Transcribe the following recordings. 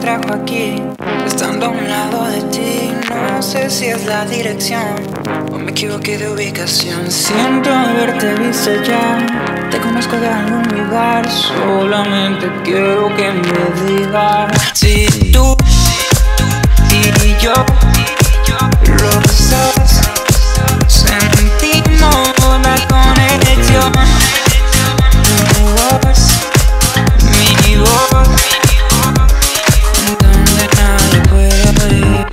trajo aquí, estando a un lado de ti. No sé si es la dirección o me equivoqué de ubicación. Siento haberte visto ya, te conozco de algún lugar. Solamente quiero que me digas si tú y yo los dos sentimos la conexión. Tu voz, mi voz, donde nadie puede oír.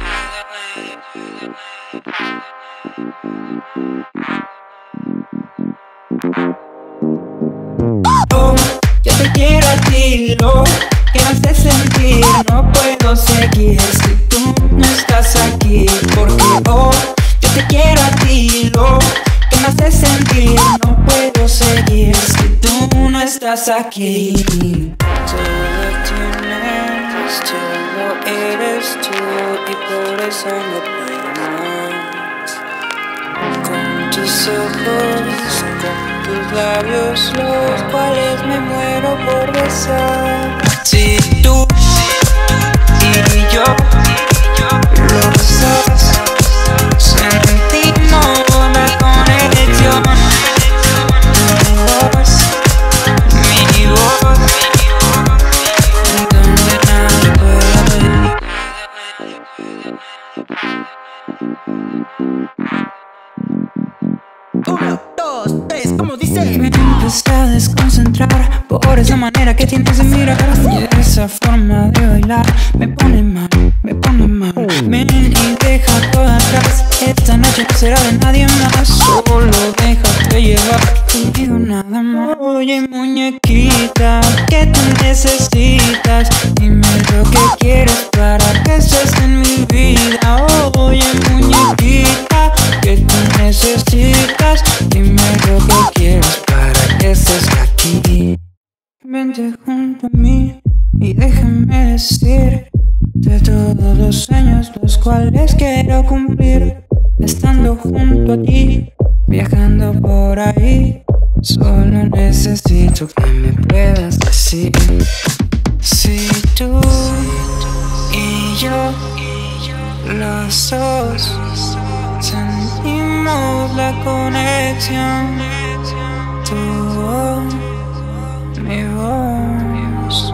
Oh, yo te quiero a ti, lo que me hace sentir. No puedo seguir si tú no estás aquí, porque oh, yo te quiero a ti, lo que me hace sentir. No puedo seguir si tú no estás aquí. Todo tienes, todo eres tú, y por eso no puedo más. Con tus ojos, con tus labios, los cuales me muero por besar. Si tú y yo los dos sentimos la conexión. Tu voz, mi voz, donde nadie puede oír. Uno, dos, tres, como dice. Me empecé a desconcentrar por esa manera que tienes de mirar, y esa forma de bailar me pone mal, me pone mal. Ven y deja todo atrás, esta noche no será de nadie más. Solo déjate llevar, contigo nada más. Oye muñequita, ¿qué tú necesitas? Dime lo que quieres para que estés en mi vida. Oye muñequita, ¿qué tú necesitas? Dime lo que quieres para que estés aquí. Vente junto a mí y déjame decir de todos los sueños los cuales quiero cumplir. Estando junto a ti, viajando por ahí, solo necesito que me puedas decir si tú y yo los dos sentimos la conexión. Tu voz, mi voz.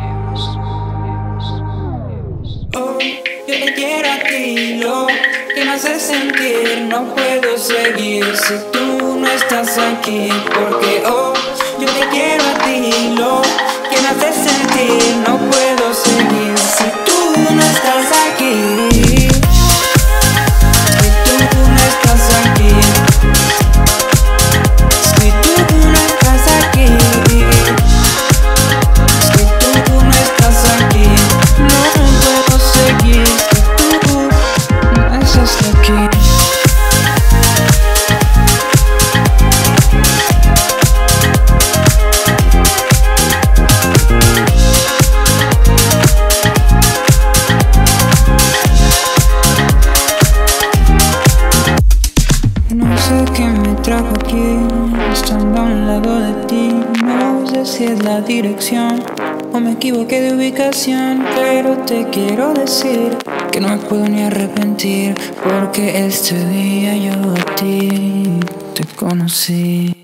Oh, yo te quiero a ti, lo que me hace sentir. No puedo seguir si tú no estás aquí, porque oh, yo te quiero a ti, lo que me hace sentir. No puedo seguir si tú no estás aquí. Si tú no estás aquí. Si tú no estás aquí. Si tú no estás aquí. No puedo seguir si tú no estás aquí. No sé qué me trajo aquí, estando a un lado de ti. No sé si es la dirección o me equivoqué de ubicación, pero te quiero decir que no me puedo ni arrepentir, porque este día yo a ti te conocí.